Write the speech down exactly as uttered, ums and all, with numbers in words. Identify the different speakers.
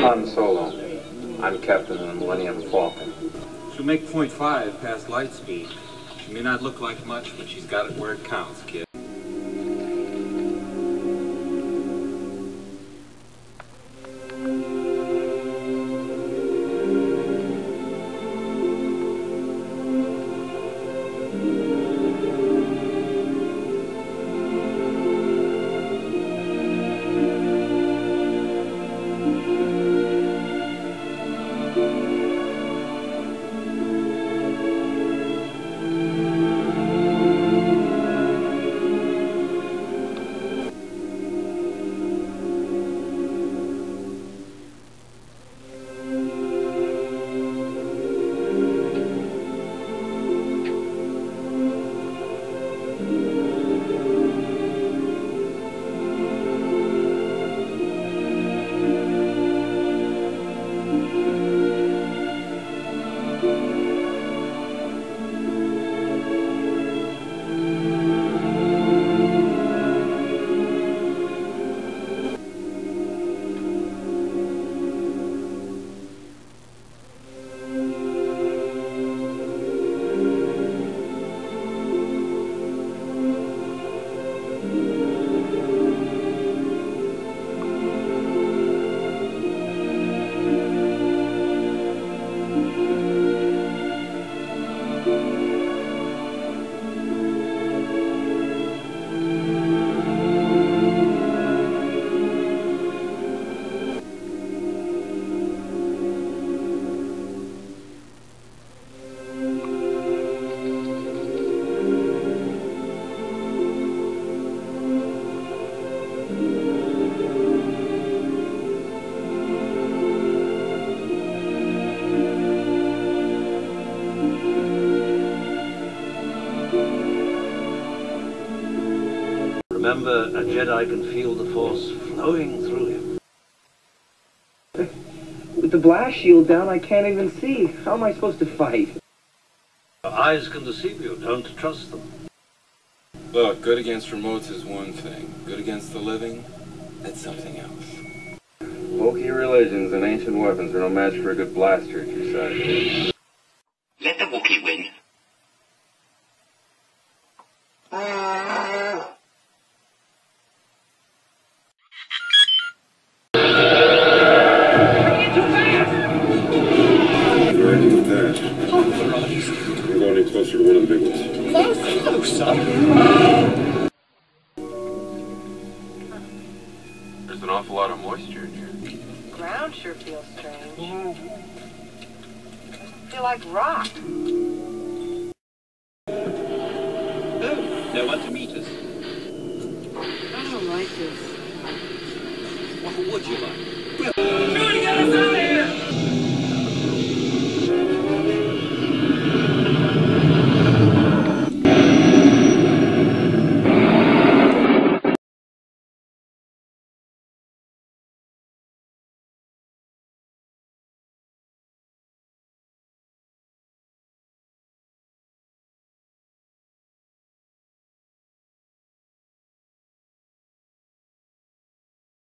Speaker 1: Han Solo. I'm captain of the Millennium Falcon.
Speaker 2: She'll make point five past light speed. She may not look like much, but she's got it where it counts, kid.
Speaker 3: Remember, a Jedi can feel the Force flowing through him.
Speaker 4: With the blast shield down, I can't even see. How am I supposed to fight?
Speaker 3: Your eyes can deceive you. Don't trust them.
Speaker 2: Look, good against remotes is one thing. Good against the living, that's something else.
Speaker 1: Wookiee religions and ancient weapons are no match for a good blaster at your side.
Speaker 5: Let the Wookiee win.
Speaker 6: Closer to one of the big ones.
Speaker 1: There's an awful lot of moisture in here.
Speaker 7: Ground sure feels strange. I feel like rock.
Speaker 8: Oh, no one to meet us.
Speaker 7: I don't like this.
Speaker 8: What would you like?